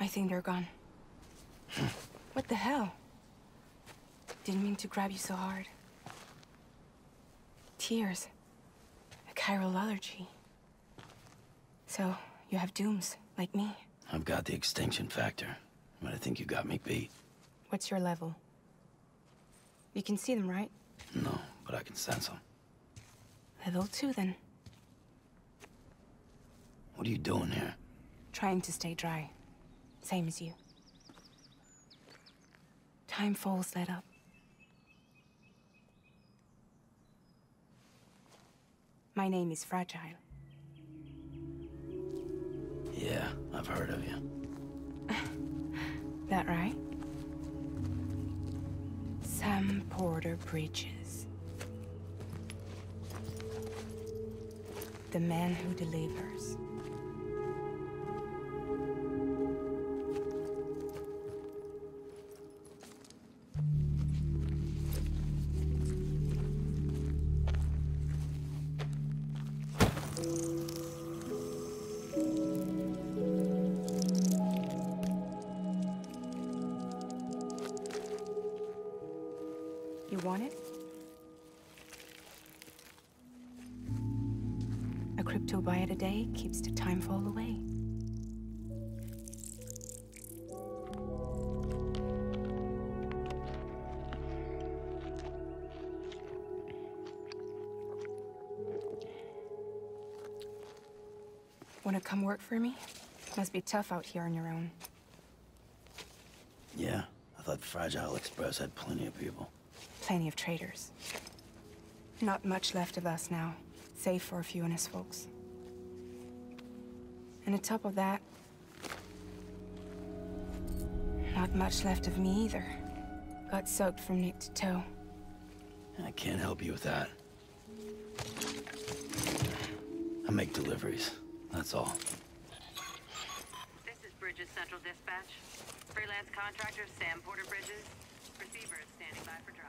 I think they're gone. What the hell? Didn't mean to grab you so hard. Tears. A chiral allergy. So, you have dooms, like me. I've got the extinction factor, but I think you got me beat. What's your level? You can see them, right? No, but I can sense them. Level 2, then. What are you doing here? Trying to stay dry. Same as you. Timefall's let up. My name is Fragile. Yeah, I've heard of you. That right? Sam Porter Bridges. The man who delivers. You want it? A crypto buy a day keeps the timefall away. Wanna come work for me? Must be tough out here on your own. Yeah, I thought Fragile Express had plenty of people. Plenty of traitors. Not much left of us now, save for a few honest folks. And on top of that, not much left of me either. Got soaked from neck to toe. I can't help you with that. I make deliveries, that's all. This is Bridges Central Dispatch. Freelance contractor Sam Porter Bridges. Receiver is standing by for drop.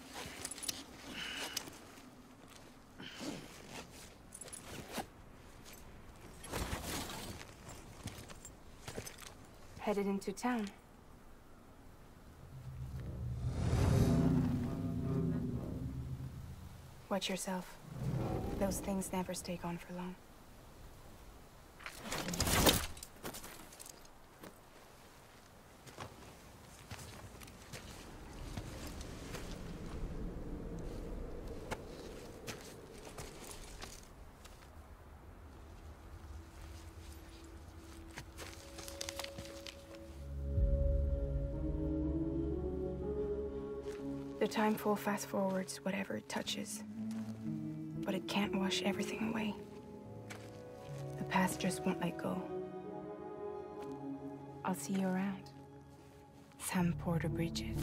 Headed into town. Watch yourself. Those things never stay gone for long. The timefall fast forwards whatever it touches. But it can't wash everything away. The past just won't let go. I'll see you around. Sam Porter Bridges.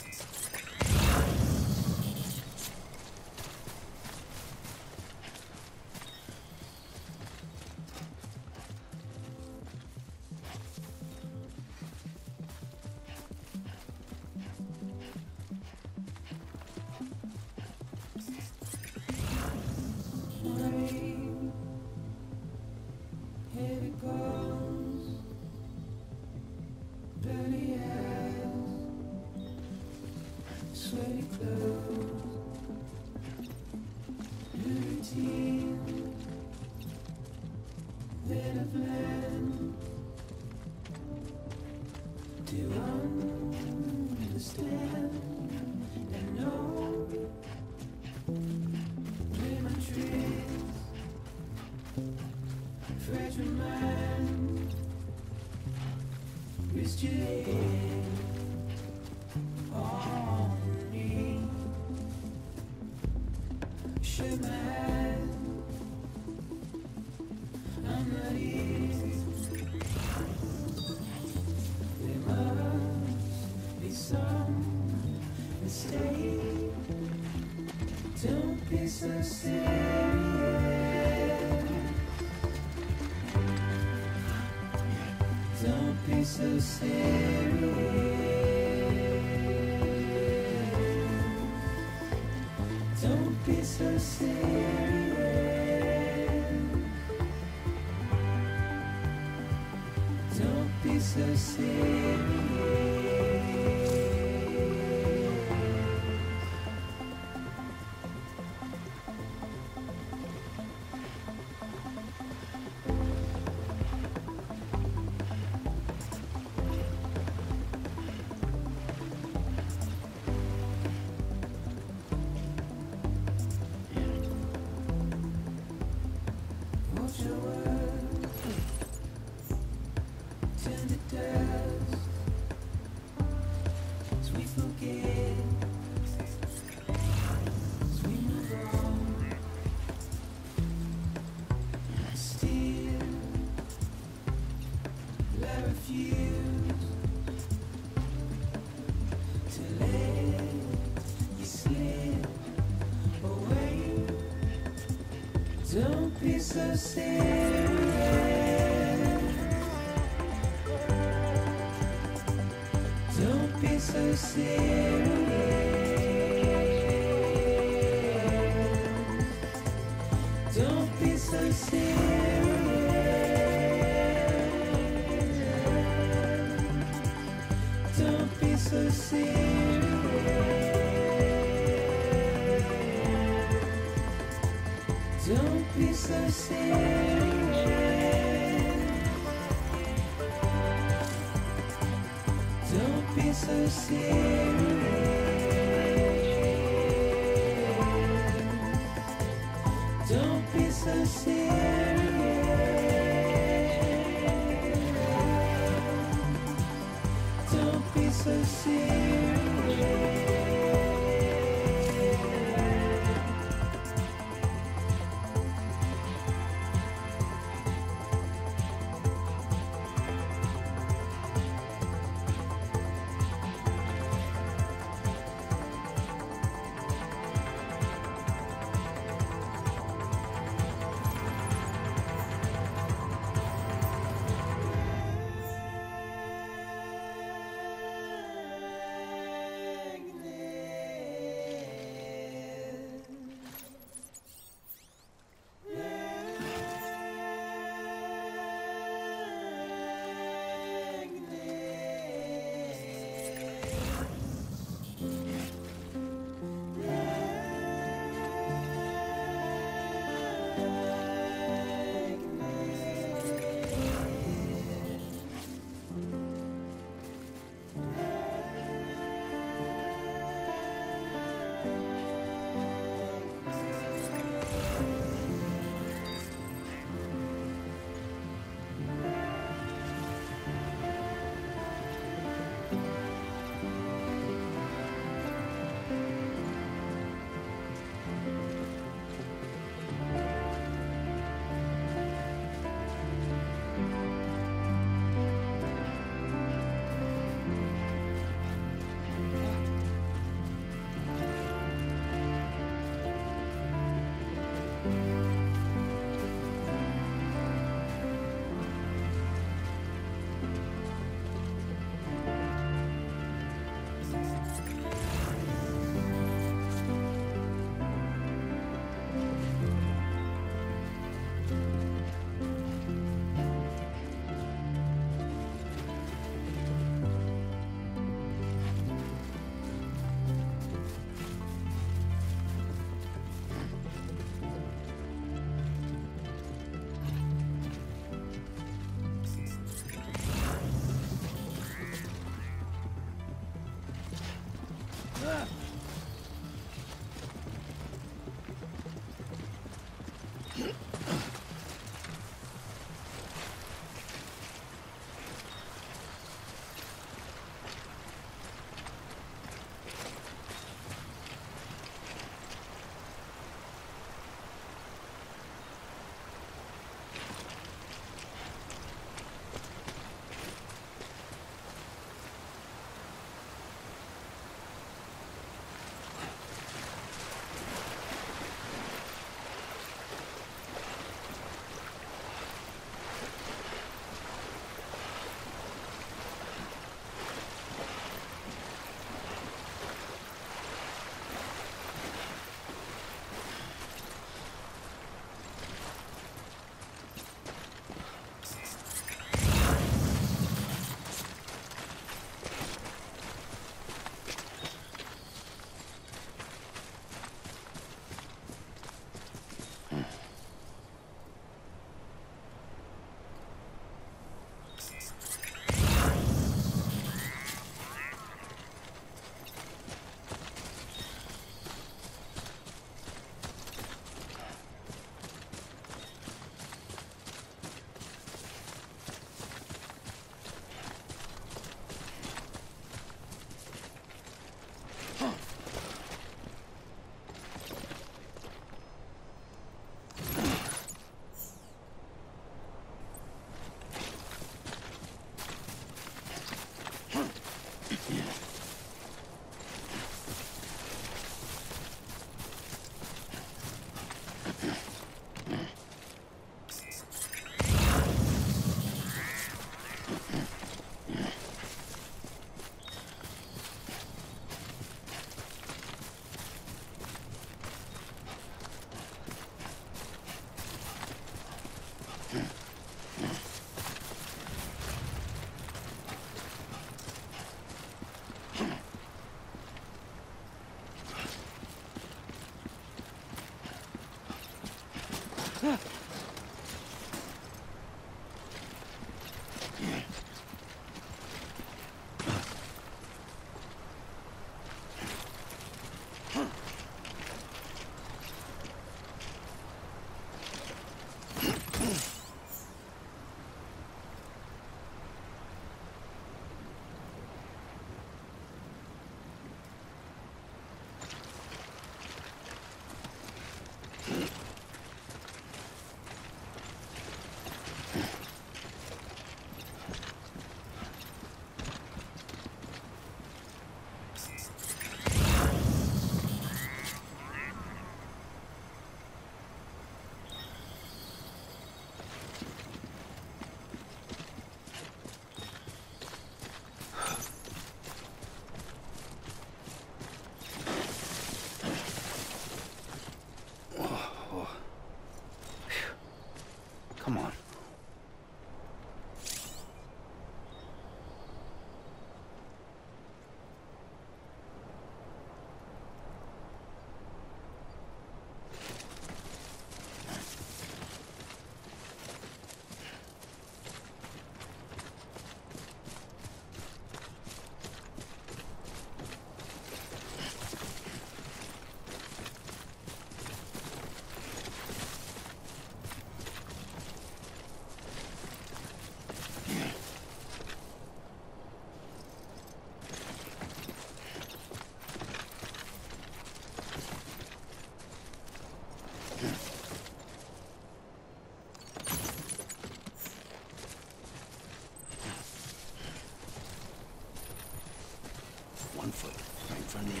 On foot, right in front of you.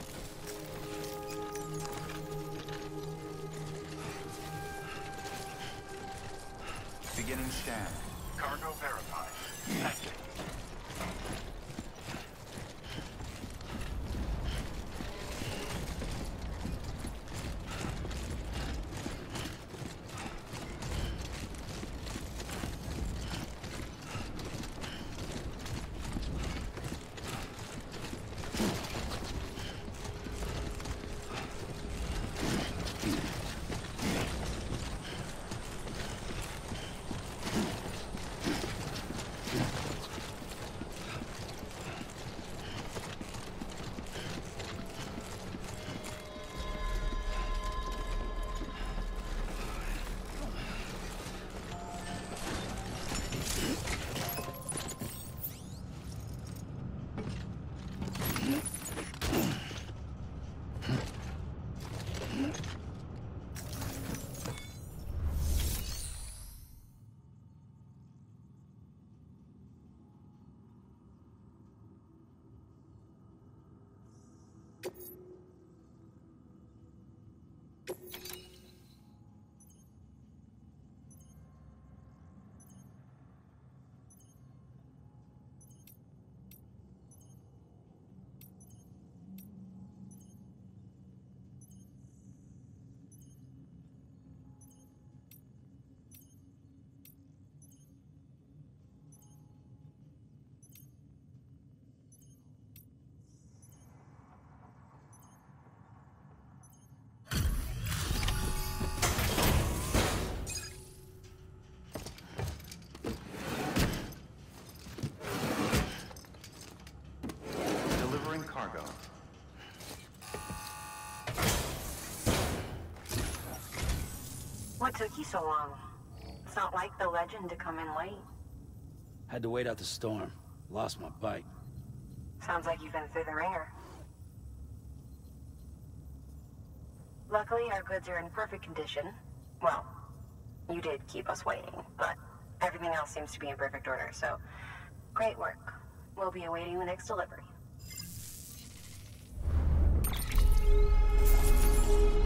Beginning scan. Cargo verified. Active. Cargo. What took you so long? It's not like the legend to come in late. Had to wait out the storm. Lost my bike. Sounds like you've been through the ringer. Luckily, our goods are in perfect condition. Well, you did keep us waiting, but everything else seems to be in perfect order, so great work. We'll be awaiting the next delivery.